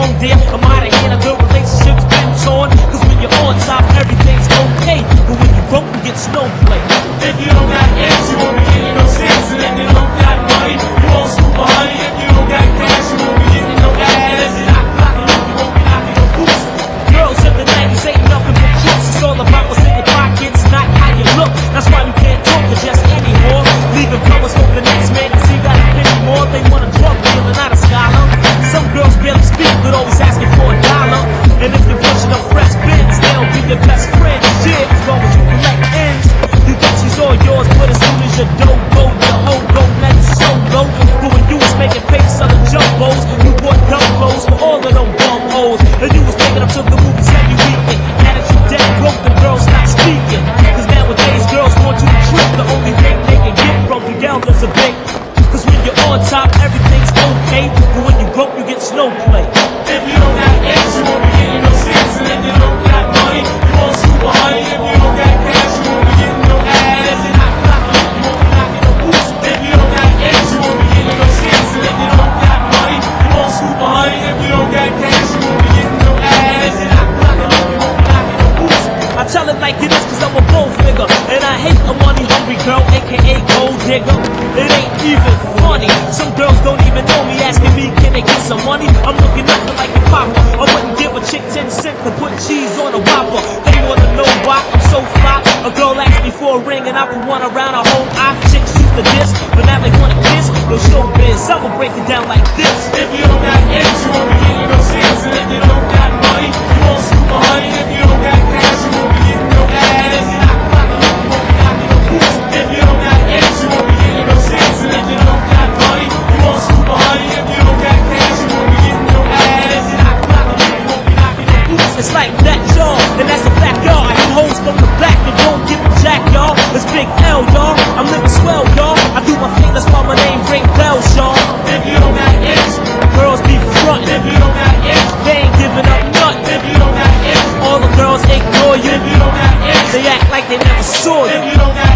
wrong, dear. I'm out of here, a good relationship's been torn. Cause when you're on top, everything's okay. But when you're broke, you get snowflake. If you don't got ends, you won't be getting no sense. And if you don't got money, you won't scoop a honey. If you don't got cash, you won't be getting no ass. And I clock you, you won't be knocking no boots. Girls in the 90s ain't nothing but crooks. It's all about what's in your pockets, not how you look. That's why you can't talk to just anymore. Leaving colors for the next man, cause you got a penny more. They want a drug dealer, not a scholar. Some girls barely speak, but always asking for $1. And if you're pushing up fresh bins, they'll be your best friend. Yeah, as long as you collect ends. You think she's all yours, but as soon as your dough go, your hoe don't let it so low. But when you was making paper selling jumbos, you bought dumb clothes for all of them bum hoes. And you was taking them to the movies every weekend. Now that you dead broke, the girls stop speaking. Cause nowadays girls want you to trip. The only thing they can get from the elders a big. Cause when you're on top, everything's okay. But when you broke, you get snowflake. If you don't got ends, you won't be getting no sense. And if you don't got money, you won't scoop a honey. If you don't got cash, you won't be getting no ass. And I clock you, you won't be knocking no boots. If you don't got ends, you won't be getting no sense. And if you don't got money, you won't scoop a honey. If you don't got cash, you won't be getting no ass. And I clock you, you won't be knocking no boots. I tell it like it is cause I'm a gold figure. And I hate a money hungry girl, aka gold digger. It ain't even funny. Some girls don't even know me, asking me can they get some money. I'm looking nothing like a papa. I wouldn't give a chick 10 cents for putting cheese on a Whopper. They wanna know why I'm so fly. A girl asked me for a ring and I put one around her whole eye. Chicks used to diss, but now they wanna kiss. Yo, showbiz, I'ma break it down like this. If you don't got ends, you won't be getting no sense. And if you don't got money, you won't scoop a honey. If you don't got cash, you won't be getting no ass. And I clock you, you won't be knocking no boots. If you don't got ends, you won't be getting no sense. And if you don't got money, you won't scoop a honey. If you don't got cash, you won't be getting no ass. And I clock you, you won't be knocking no boots. It's like that, y'all, and that's a fact, y'all. I hit hoes from the back and don't give a jack, y'all. It's Big L, y'all. I'm living swell, y'all. I do my thing, that's why my name ring bells, y'all. If you don't got ends, Girls be frontin', if you don't got ends, they ain't giving up nothing. if you don't got ends, All the girls ignore you, if you don't got ends, they act like they never saw if you. you don't got